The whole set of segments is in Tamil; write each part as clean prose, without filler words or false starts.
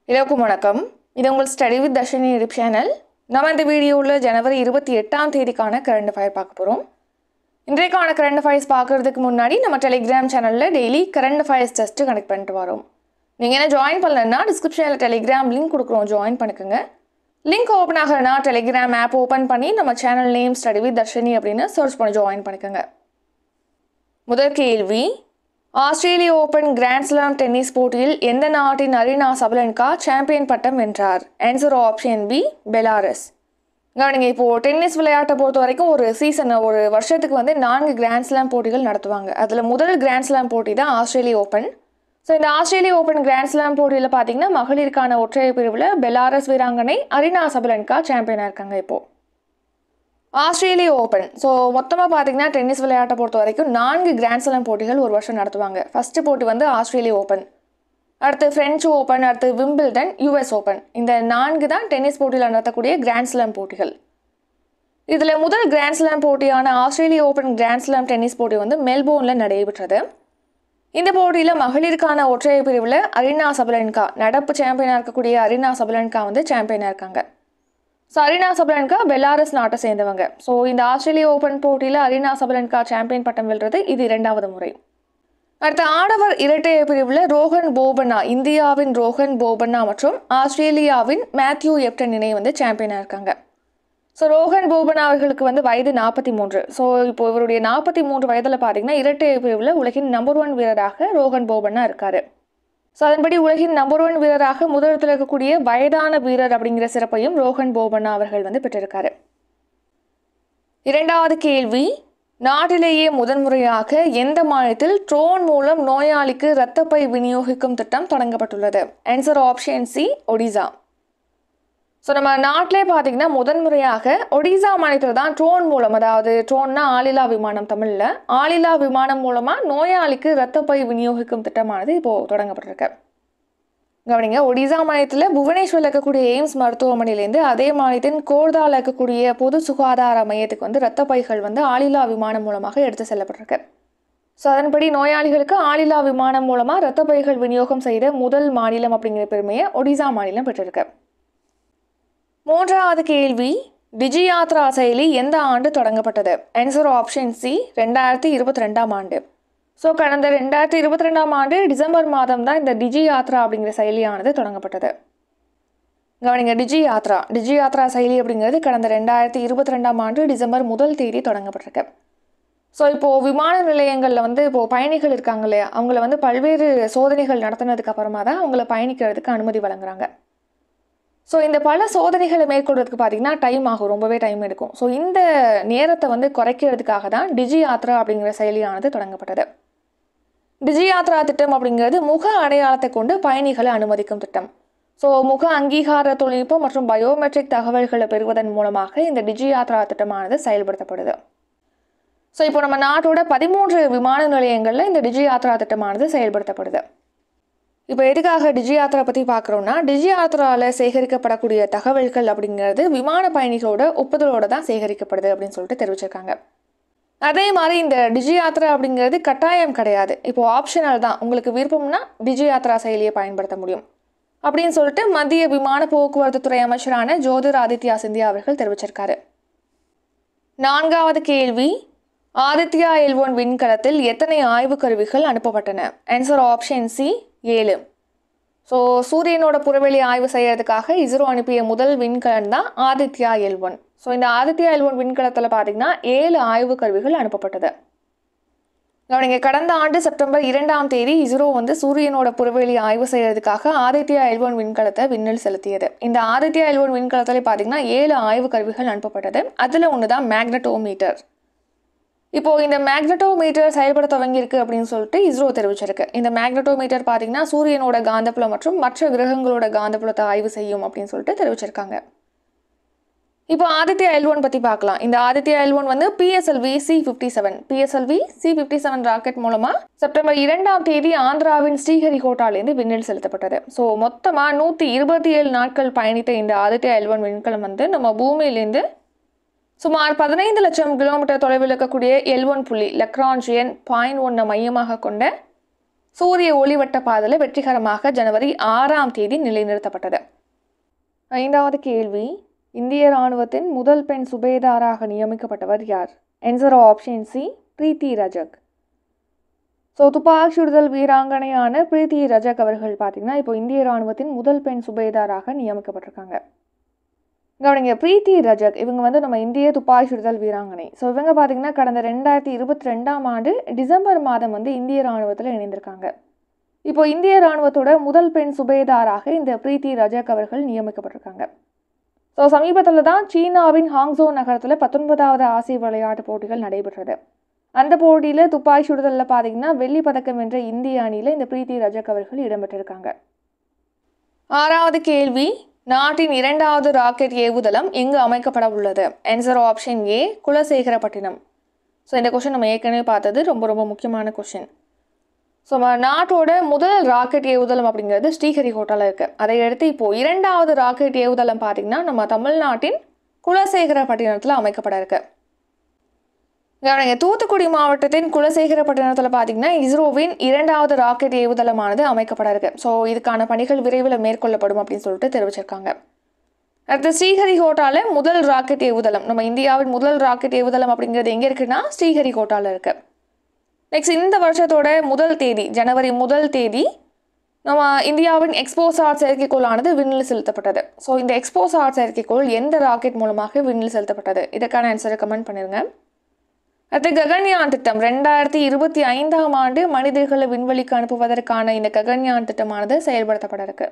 எல்லாருக்கும் வணக்கம். இது உங்கள் study with Darshini YouTube channel. நம்ம இந்த வீடியோவில் ஜனவரி 28ஆம் தேதிக்கான கரண்ட் அஃபயர் பார்க்க போகிறோம். இன்றைக்கான கரண்ட் அஃபயர்ஸ் பார்க்குறதுக்கு முன்னாடி நம்ம டெலிகிராம் சேனலில் daily current affairs test connect பண்ணிட்டு வரோம். நீங்கள் என்ன ஜாயின் பண்ணலன்னா டிஸ்கிரிப்ஷனில் டெலிகிராம் லிங்க் கொடுக்குறோம், ஜாயின் பண்ணிக்கோங்க. லிங்க் ஓப்பன் ஆகலைன்னா டெலிகிராம் ஆப் ஓப்பன் பண்ணி நம்ம channel name study with Darshini அப்படின்னு சர்ச் பண்ணி ஜாயின் பண்ணிக்கோங்க. முதல் கேள்வி, ஆஸ்திரேலிய ஓபன் கிராண்ட் ஸ்லாம் டென்னிஸ் போட்டியில் எந்த நாட்டின் அரினா சபலன்கா சாம்பியன் பட்டம் வென்றார்? Answer option B, Belarus. கவனிங்க, இப்போது டென்னிஸ் விளையாட்டை பொறுத்த வரைக்கும் ஒரு வருஷத்துக்கு 4 கிராண்ட் ஸ்லாம் போட்டிகள் நடத்துவாங்க. அதில் முதல் கிராண்ட் ஸ்லாம் போட்டி தான் ஆஸ்திரேலிய ஓப்பன். ஸோ இந்த ஆஸ்திரேலிய ஓப்பன் கிராண்ட் ஸ்லாம் போட்டியில் பார்த்தீங்கன்னா மகளிருக்கான ஒற்றையர் பிரிவில் பெலாரஸ் வீராங்கனை அரினா சபலன்கா சாம்பியனாக இருக்காங்க. இப்போது ஆஸ்திரேலிய ஓப்பன், ஸோ மொத்தமாக பார்த்தீங்கன்னா டென்னிஸ் விளையாட்டை பொறுத்த வரைக்கும் 4 கிராண்ட் ஸ்லாம் போட்டிகள் ஒரு வருஷம் நடத்துவாங்க. ஃபஸ்ட்டு போட்டி ஆஸ்திரேலிய ஓப்பன், அடுத்து ஃப்ரெஞ்சு ஓப்பன், அடுத்து விம்பிள்டன், யூஎஸ் ஓப்பன். இந்த 4 தான் டென்னிஸ் போட்டியில் நடத்தக்கூடிய கிராண்ட் ஸ்லாம் போட்டிகள். இதில் முதல் கிராண்ட் ஸ்லாம் போட்டியான ஆஸ்திரேலிய ஓப்பன் கிராண்ட் ஸ்லாம் டென்னிஸ் போட்டி மெல்போர்னில் நடைபெற்றது. இந்த போட்டியில் மகளிருக்கான ஒற்றையர் பிரிவில் அரினா சபலன்கா, நடப்பு சாம்பியனாக இருக்கக்கூடிய அரினா சபலன்கா சாம்பியனாக இருக்காங்க. ஸோ அரினா சபலன்கா பெலாரஸ் நாட்டை சேர்ந்தவங்க. ஸோ இந்த ஆஸ்திரேலிய ஓப்பன் போட்டியில் அரினா சபலன்கா சாம்பியன் பட்டம் வெல்றது இது 2வது முறை. அடுத்த ஆடவர் இரட்டையர் பிரிவில் ரோஹன் போபண்ணா, இந்தியாவின் ரோஹன் போபண்ணா மற்றும் ஆஸ்திரேலியாவின் மேத்யூ எப்டன் இணை சாம்பியனாக இருக்காங்க. ஸோ ரோஹன் போபண்ணா அவர்களுக்கு வயது 43. ஸோ இப்போ இவருடைய 43 வயதில் பார்த்தீங்கன்னா இரட்டையர் பிரிவில் உலகின் நம்பர் 1 வீரராக ரோஹன் போபண்ணா இருக்காரு. ஸோ அதன்படி உலகின் நம்பர் 1 வீரராக முதலிடத்தில் இருக்கக்கூடிய வயதான வீரர் அப்படிங்கிற சிறப்பையும் ரோஹன் போபண்ணா அவர்கள் பெற்றிருக்காரு. 2வது கேள்வி, நாட்டிலேயே முதன்முறையாக எந்த மாநிலத்தில் ட்ரோன் மூலம் நோயாளிக்கு இரத்தப்பை விநியோகிக்கும் திட்டம் தொடங்கப்பட்டுள்ளது? Answer option C, Odisha. So நம்ம நாட்டிலே பார்த்தீங்கன்னா முதன்முறையாக ஒடிசா மாநிலத்தில் தான் ட்ரோன் மூலம், அதாவது ட்ரோன்னா ஆளில்லா விமானம், தமிழில் ஆளில்லா விமானம் மூலமாக நோயாளிக்கு இரத்தப்பை விநியோகிக்கும் திட்டமானது இப்போது தொடங்கப்பட்டிருக்கு. கவனிங்க, ஒடிசா மாநிலத்தில் புவனேஸ்வரில் இருக்கக்கூடிய எய்ம்ஸ் மருத்துவமனையிலேருந்து அதே மாநிலத்தின் கோர்தாவில் இருக்கக்கூடிய பொது சுகாதார மையத்துக்கு இரத்தப்பைகள் ஆளில்லா விமானம் மூலமாக எடுத்து செல்லப்பட்டிருக்கு. ஸோ அதன்படி நோயாளிகளுக்கு ஆளில்லா விமானம் மூலமாக இரத்தப்பைகள் விநியோகம் செய்த முதல் மாநிலம் அப்படிங்கிற பெருமையை ஒடிசா மாநிலம் பெற்றிருக்கு. 3வது கேள்வி, டிஜி யாத்ரா செயலி எந்த ஆண்டு தொடங்கப்பட்டது? ஆன்சர் ஆப்ஷன் சி, 2022ஆம் ஆண்டு. ஸோ கடந்த 2022ஆம் ஆண்டு டிசம்பர் மாதம் தான் இந்த டிஜி யாத்ரா அப்படிங்கிற செயலியானது தொடங்கப்பட்டது. கவனிங்க, டிஜி யாத்ரா செயலி அப்படிங்கிறது கடந்த 2022ஆம் ஆண்டு டிசம்பர் 1 தேதி தொடங்கப்பட்டிருக்கு. ஸோ இப்போது விமான நிலையங்களில் இப்போது பயணிகள் இருக்காங்க இல்லையா, அவங்கள பல்வேறு சோதனைகள் நடத்தினதுக்கு அப்புறமா தான் அவங்கள பயணிக்கிறதுக்கு அனுமதி வழங்குறாங்க. ஸோ இந்த பல சோதனைகளை மேற்கொள்றதுக்கு பார்த்தீங்கன்னா டைம் ஆகும், ரொம்பவே டைம் எடுக்கும். ஸோ இந்த நேரத்தை குறைக்கிறதுக்காக தான் டிஜி யாத்ரா அப்படிங்கிற செயலியானது தொடங்கப்பட்டது. டிஜி யாத்ரா திட்டம் அப்படிங்கிறது முக அடையாளத்தை கொண்டு பயணிகளை அனுமதிக்கும் திட்டம். ஸோ முக அங்கீகார தொழில்நுட்பம் மற்றும் பயோமெட்ரிக் தகவல்களை பெறுவதன் மூலமாக இந்த டிஜி யாத்ரா திட்டமானது செயல்படுத்தப்படுது. ஸோ இப்போ நம்ம நாட்டோட 13 விமான நிலையங்களில் இந்த டிஜி யாத்ரா திட்டமானது செயல்படுத்தப்படுது. இப்போ எதுக்காக டிஜி யாத்ரா பற்றி பார்க்குறோன்னா, டிஜி யாத்ராவில் சேகரிக்கப்படக்கூடிய தகவல்கள் அப்படிங்கிறது விமான பயணிகளோட ஒப்புதலோடு தான் சேகரிக்கப்படுது அப்படின்னு சொல்லிட்டு தெரிவிச்சிருக்காங்க. அதே மாதிரி இந்த டிஜி யாத்ரா அப்படிங்கிறது கட்டாயம் கிடையாது, இப்போது ஆப்ஷனல் தான். உங்களுக்கு விருப்பம்னா டிஜி யாத்ரா செயலியை பயன்படுத்த முடியும் அப்படின்னு சொல்லிட்டு மத்திய விமான போக்குவரத்து துறை அமைச்சரான ஜோதிர் ஆதித்யா சிந்தியா அவர்கள் தெரிவிச்சிருக்காரு. 4வது கேள்வி, ஆதித்யா L1 விண்கலத்தில் எத்தனை ஆய்வு கருவிகள் அனுப்பப்பட்டன? Answer option C, 7. ஸோ சூரியனோட புறவெளி ஆய்வு செய்யறதுக்காக இஸ்ரோ அனுப்பிய முதல் விண்கலம் தான் ஆதித்யா L1. ஸோ இந்த ஆதித்யா L1 விண்கலத்தில் பார்த்தீங்கன்னா 7 ஆய்வு கருவிகள் அனுப்பப்பட்டது. கவனிங்க, கடந்த ஆண்டு செப்டம்பர் 2ஆம் தேதி இஸ்ரோ சூரியனோட புறவெளி ஆய்வு செய்யறதுக்காக ஆதித்யா L1 விண்கலத்தை விண்ணில் செலுத்தியது. இந்த ஆதித்யா L1 விண்கலத்தில் பார்த்தீங்கன்னா 7 ஆய்வு கருவிகள் அனுப்பப்பட்டது. அதில் ஒன்று தான் மேக்னட்டோமீட்டர். இப்போது இந்த மேக்னட்டோமீட்டர் செயல்பட துவங்கியிருக்கு அப்படின்னு சொல்லிட்டு இஸ்ரோ தெரிவிச்சிருக்கு. இந்த மேக்னட்டோமீட்டர் பார்த்தீங்கன்னா சூரியனோட காந்தப்புலம் மற்றும் மற்ற கிரகங்களோட காந்தப்புலத்தை ஆய்வு செய்யும் அப்படின்னு சொல்லிட்டு தெரிவிச்சிருக்காங்க. இப்போ ஆதித்யா L1 பற்றி பார்க்கலாம். இந்த Aditya L1 PSLV C57 rocket மூலமாக செப்டம்பர் 2ஆம் தேதி ஆந்திராவின் ஸ்ரீஹரிகோட்டாலேருந்து விண்ணில் செலுத்தப்பட்டது. ஸோ மொத்தமாக 127 நாட்கள் பயணித்த இந்த ஆதித்யா L1 விண்கலம் நம்ம பூமியிலேருந்து சுமார் 15 லட்சம் கிலோமீட்டர் தொலைவில் இருக்கக்கூடிய L1 புள்ளி லக்ராஞ்சியன் 0.1 மையமாக கொண்ட சூரிய ஒளிவட்ட பாதையில் வெற்றிகரமாக ஜனவரி 6ஆம் தேதி நிலைநிறுத்தப்பட்டது. 5வது கேள்வி, இந்திய இராணுவத்தின் முதல் பெண் சுபேதாராக நியமிக்கப்பட்டவர் யார்? ஆன்சர் ஆப்ஷன் சி, பிரீத்தி ரஜக். ஸோ துப்பாக்கி சுடுதல் வீராங்கனையான பிரீத்தி ரஜக் அவர்கள் பார்த்தீங்கன்னா இப்போ இந்திய இராணுவத்தின் முதல் பெண் சுபேதாராக நியமிக்கப்பட்டிருக்காங்க. கவனிங்க, பிரீத்தி ரஜக் இவங்க வந்து நம்ம இந்திய துப்பாக்கி சுடுதல் வீராங்கனை. ஸோ இவங்க பார்த்தீங்கன்னா கடந்த 2022ஆம் ஆண்டு டிசம்பர் மாதம் வந்து இந்திய இராணுவத்தில் இணைந்திருக்காங்க. இப்போ இந்திய இராணுவத்தோட முதல் பெண் சுபேதாராக இந்த பிரீத்தி ரஜக் அவர்கள் நியமிக்கப்பட்டிருக்காங்க. ஸோ சமீபத்தில் தான் சீனாவின் ஹாங்ஸோ நகரத்தில் 19வது ஆசிய விளையாட்டுப் போட்டிகள் நடைபெற்றது. அந்த போட்டியில் துப்பாக்கி சுடுதலில் பார்த்தீங்கன்னா வெள்ளி பதக்கம் வென்ற இந்திய அணியில் இந்த பிரீத்தி ரஜக் அவர்கள் இடம்பெற்றிருக்காங்க. 6வது கேள்வி, நாட்டின் 2வது ராக்கெட் ஏவுதளம் எங்கு அமைக்கப்பட உள்ளது? Answer option A, Kulasekarapattinam. So இந்த கொஸ்டின் நம்ம ஏற்கனவே பார்த்தது, ரொம்ப ரொம்ப முக்கியமான கொஸ்டின். ஸோ நாட்டோட முதல் ராக்கெட் ஏவுதளம் அப்படிங்கிறது ஸ்ரீஹரிகோட்டாவில் இருக்குது. அதை அடுத்து இப்போது 2வது ராக்கெட் ஏவுதளம் பார்த்திங்கன்னா நம்ம தமிழ்நாட்டின் குலசேகரப்பட்டினத்தில் அமைக்கப்பட இருக்கு. தூத்துக்குடி மாவட்டத்தின் குலசேகரப்பட்டினத்தில் பார்த்தீங்கன்னா இஸ்ரோவின் 2வது ராக்கெட் ஏவுதளமானது அமைக்கப்பட இருக்கு. ஸோ இதுக்கான பணிகள் விரைவில் மேற்கொள்ளப்படும் அப்படின்னு சொல்லிட்டு தெரிவிச்சிருக்காங்க. அடுத்து ஸ்ரீஹரிகோட்டாவில் முதல் ராக்கெட் ஏவுதளம், நம்ம இந்தியாவின் முதல் ராக்கெட் ஏவுதளம் அப்படிங்கிறது எங்கே இருக்குன்னா ஸ்ரீஹரிகோட்டாவில் இருக்கு. நெக்ஸ்ட் இந்த வருஷத்தோட முதல் தேதி, ஜனவரி 1 தேதி நம்ம இந்தியாவின் எக்ஸ்போசாட் செயற்கைக்கோளானது விண்ணில் செலுத்தப்பட்டது. ஸோ இந்த எக்ஸ்போசாட் செயற்கைக்கோள் எந்த ராக்கெட் மூலமாக விண்ணில் செலுத்தப்பட்டது? இதற்கான ஆன்சரை கமெண்ட் பண்ணிருங்க. அடுத்து ககன்யான் திட்டம் 2025ஆம் ஆண்டு மனிதர்களை விண்வெளிக்கு அனுப்புவதற்கான இந்த ககன்யான் திட்டமானது செயல்படுத்தப்பட இருக்கு.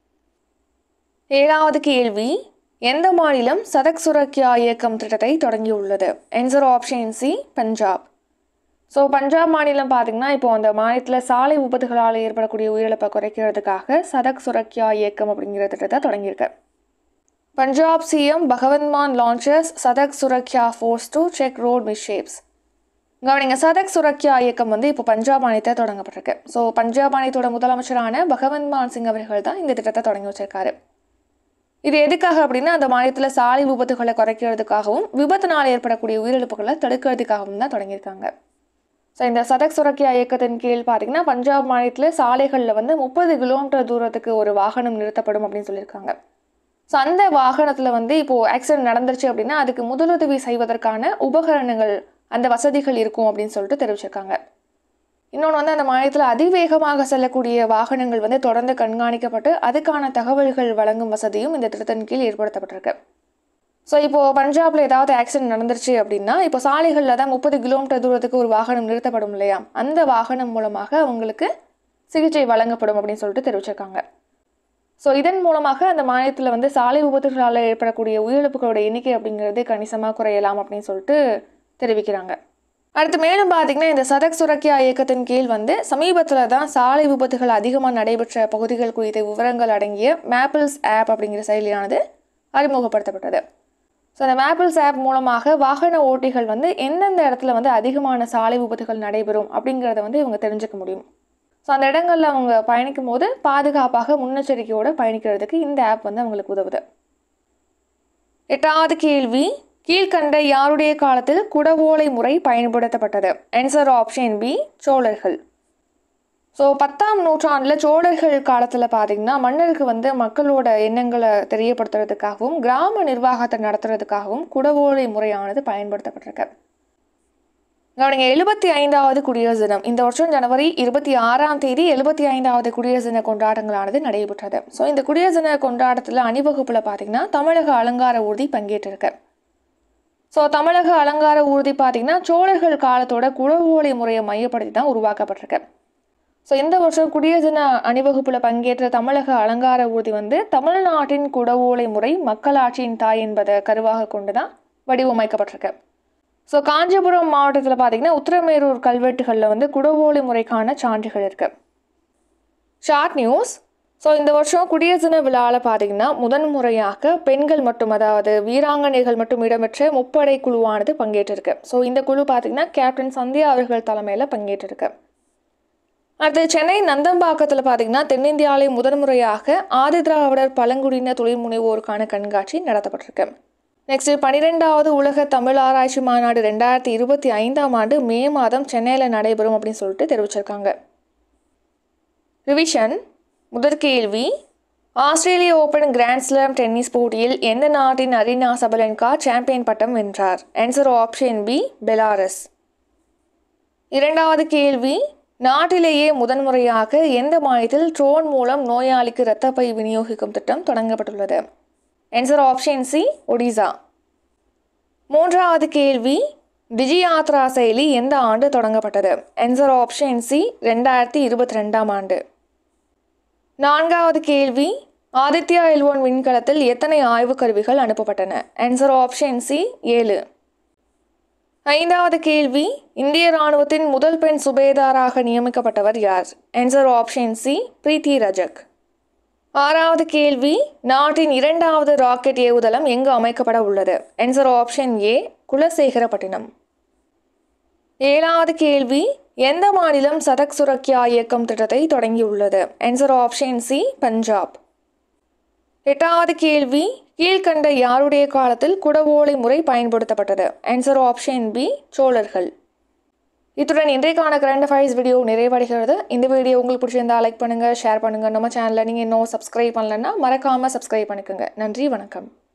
7வது கேள்வி, எந்த மாநிலம் சதக் சுரக்யா இயக்கம் திட்டத்தை தொடங்கியுள்ளது? Answer option C, Punjab. So Punjab மாநிலம் பார்த்தீங்கன்னா இப்போ அந்த மாநிலத்தில் சாலை விபத்துகளால் ஏற்படக்கூடிய உயிரிழப்பை குறைக்கிறதுக்காக சதக் சுரக்யா இயக்கம் அப்படிங்கிற திட்டத்தை தொடங்கியிருக்கு. Punjab CM Bhagwant Mann launches Sadak Suraksha force to check road mishaps. கவனிங்க, சதக் சுரக்யா இயக்கம் வந்து இப்போ பஞ்சாப் மாநிலத்தை தொடங்கப்பட்டிருக்கு. ஸோ பஞ்சாப் மாநிலத்தோட முதலமைச்சரான பகவந்த் மான் சிங் அவர்கள் தான் இந்த திட்டத்தை தொடங்கி வச்சிருக்காரு. இது எதுக்காக அப்படின்னா அந்த மாநிலத்தில் சாலை விபத்துகளை குறைக்கிறதுக்காகவும் விபத்தினால் ஏற்படக்கூடிய உயிரிழப்புகளை தடுக்கிறதுக்காகவும் தான் தொடங்கியிருக்காங்க. ஸோ இந்த சதக் சுரக்யா இயக்கத்தின் கீழ் பார்த்தீங்கன்னா பஞ்சாப் மாநிலத்தில் சாலைகளில் வந்து 30 கிலோமீட்டர் தூரத்துக்கு ஒரு வாகனம் நிறுத்தப்படும் அப்படின்னு சொல்லியிருக்காங்க. ஸோ அந்த வாகனத்தில் வந்து இப்போது ஆக்சிடென்ட் நடந்துருச்சு அப்படின்னா அதுக்கு முதலுதவி செய்வதற்கான உபகரணங்கள், அந்த வசதிகள் இருக்கும் அப்படின்னு சொல்லிட்டு தெரிவிச்சிருக்காங்க. இன்னொன்று வந்து அந்த மாநிலத்தில் அதிவேகமாக செல்லக்கூடிய வாகனங்கள் வந்து தொடர்ந்து கண்காணிக்கப்பட்டு அதுக்கான தகவல்கள் வழங்கும் வசதியும் இந்த திட்டத்தின் கீழ் ஏற்படுத்தப்பட்டிருக்கு. ஸோ இப்போது பஞ்சாபில் ஏதாவது ஆக்சிடென்ட் நடந்துருச்சு அப்படின்னா இப்போ சாலைகளில் தான் 30 கிலோமீட்டர் தூரத்துக்கு ஒரு வாகனம் நிறுத்தப்படும் இல்லையா, அந்த வாகனம் மூலமாக அவங்களுக்கு சிகிச்சை வழங்கப்படும் அப்படின்னு சொல்லிட்டு தெரிவிச்சிருக்காங்க. ஸோ இதன் மூலமாக அந்த மாநிலத்தில் வந்து சாலை விபத்துகளால் ஏற்படக்கூடிய உயிரிழப்புகளோட எண்ணிக்கை அப்படிங்கிறது கணிசமாக குறையலாம் அப்படின்னு சொல்லிட்டு தெரிவிக்கிறாங்க. அடுத்து மேலும் பார்த்தீங்கன்னா இந்த சதக் சுரக்யா இயக்கத்தின் கீழ் வந்து சமீபத்தில் தான் சாலை விபத்துகள் அதிகமாக நடைபெற்ற பகுதிகள் குறித்த விவரங்கள் அடங்கிய மேப்பிள்ஸ் ஆப் அப்படிங்கிற செயலியானது அறிமுகப்படுத்தப்பட்டது. ஸோ அந்த மேப்பிள்ஸ் ஆப் மூலமாக வாகன ஓட்டிகள் வந்து எந்தெந்த இடத்துல வந்து அதிகமான சாலை விபத்துகள் நடைபெறும் அப்படிங்கிறத வந்து இவங்க தெரிஞ்சுக்க முடியும். ஸோ அந்த இடங்களில் அவங்க பயணிக்கும் போது பாதுகாப்பாக முன்னெச்சரிக்கையோடு பயணிக்கிறதுக்கு இந்த ஆப் வந்து அவங்களுக்கு உதவுது. 8வது கேள்வி, கீழ்கண்ட யாருடைய காலத்தில் குடவோலை முறை பயன்படுத்தப்பட்டது? ஆன்சர் ஆப்ஷன் பி, சோழர்கள். ஸோ 10ஆம் நூற்றாண்டில் சோழர்கள் காலத்தில் பார்த்தீங்கன்னா மன்னருக்கு வந்து மக்களோட எண்ணங்களை தெரியப்படுத்துறதுக்காகவும் கிராம நிர்வாகத்தை நடத்துறதுக்காகவும் குடவோலை முறையானது பயன்படுத்தப்பட்டிருக்கு. கவனிங்க, 75வது குடியரசு தினம் இந்த வருஷம் ஜனவரி 26ஆம் தேதி 75வது குடியரசு தின கொண்டாட்டங்களானது நடைபெற்றது. ஸோ இந்த குடியரசு தின கொண்டாட்டத்தில் அணிவகுப்பில் பார்த்தீங்கன்னா தமிழக அலங்கார ஊர்தி பங்கேற்றிருக்கு. ஸோ தமிழக அலங்கார ஊர்தி பார்த்தீங்கன்னா சோழர்கள் காலத்தோட குடவோலை முறையை மையப்படுத்தி தான் உருவாக்கப்பட்டிருக்கு. ஸோ இந்த வருஷம் குடியரசு தின அணிவகுப்பில் பங்கேற்ற தமிழக அலங்கார ஊர்தி வந்து தமிழ்நாட்டின் குடவோலை முறை மக்களாட்சியின் தாய் என்பதை கருவாக கொண்டு தான் வடிவமைக்கப்பட்டிருக்கு. ஸோ காஞ்சிபுரம் மாவட்டத்தில் பார்த்தீங்கன்னா உத்திரமேரூர் கல்வெட்டுகளில் வந்து குடவோலை முறைக்கான சான்றுகள் இருக்குது. Short news. ஸோ இந்த வருஷம் குடியரசு தின விழாவில் பார்த்தீங்கன்னா முதன்முறையாக பெண்கள் மட்டும், அதாவது வீராங்கனைகள் மட்டும் இடம்பெற்ற முப்படை குழுவானது பங்கேற்றிருக்கு. ஸோ இந்த குழு பார்த்தீங்கன்னா கேப்டன் சந்தியா அவர்கள் தலைமையில் பங்கேற்றிருக்கு. அடுத்து சென்னை நந்தம்பாக்கத்தில் பார்த்தீங்கன்னா தென்னிந்தியாவிலே முதன்முறையாக ஆதிதிராவிடர் பழங்குடியின தொழில் முனைவோருக்கான கண்காட்சி நடத்தப்பட்டிருக்கு. நெக்ஸ்ட் 12வது உலக தமிழ் ஆராய்ச்சி மாநாடு 2025ஆம் ஆண்டு மே மாதம் சென்னையில் நடைபெறும் அப்படின்னு சொல்லிட்டு தெரிவிச்சிருக்காங்க. ரிவிஷன். முதற் கேள்வி, ஆஸ்திரேலிய ஓபன் கிராண்ட் ஸ்லாம் டென்னிஸ் போட்டியில் எந்த நாட்டின் அரினா சபலென்கா சாம்பியன் பட்டம் வென்றார்? Answer option B, Belarus. இரண்டாவது கேள்வி, நாட்டிலேயே முதன்முறையாக எந்த மாநிலத்தில் ட்ரோன் மூலம் நோயாளிக்கு இரத்தப்பை விநியோகிக்கும் திட்டம் தொடங்கப்பட்டுள்ளது? Answer option C, Odisha. மூன்றாவது கேள்வி, டிஜி யாத்ரா செயலி எந்த ஆண்டு தொடங்கப்பட்டது? ஆன்சர் ஆப்ஷன் சி, 2022ஆம் ஆண்டு. நான்காவது கேள்வி, ஆதித்யா L1 விண்கலத்தில் எத்தனை ஆய்வு கருவிகள் அனுப்பப்பட்டன? Answer option C, 7. ஐந்தாவது கேள்வி, இந்திய ராணுவத்தின் முதல் பெண் சுபேதாராக நியமிக்கப்பட்டவர் யார்? ஆன்சர் ஆப்ஷன் சி, பிரீத்தி ரஜக். ஆறாவது கேள்வி, நாட்டின் இரண்டாவது ராக்கெட் ஏவுதளம் எங்கு அமைக்கப்பட உள்ளது? Answer option A, Kulasekarapattinam. ஏழாவது கேள்வி, எந்த மாநிலம் சதக் சுரக்யா இயக்கம் திட்டத்தை தொடங்கியுள்ளது? Answer option C, Punjab. எட்டாவது கேள்வி, கீழ்கண்ட யாருடைய காலத்தில் குடவோலை முறை பயன்படுத்தப்பட்டது? ஆன்சர் ஆப்ஷன் பி, சோழர்கள். இத்துடன் இன்றைக்கான கரண்ட் அஃபேர்ஸ் வீடியோ நிறைவடைகிறது. இந்த வீடியோ உங்களுக்கு பிடிச்சிருந்தா லைக் பண்ணுங்கள், ஷேர் பண்ணுங்கள். நம்ம சேனலில் நீங்கள் இன்னும் சப்ஸ்கிரைப் பண்ணலன்னா மறக்காமல் சப்ஸ்கிரைப் பண்ணிக்கோங்க. நன்றி, வணக்கம்.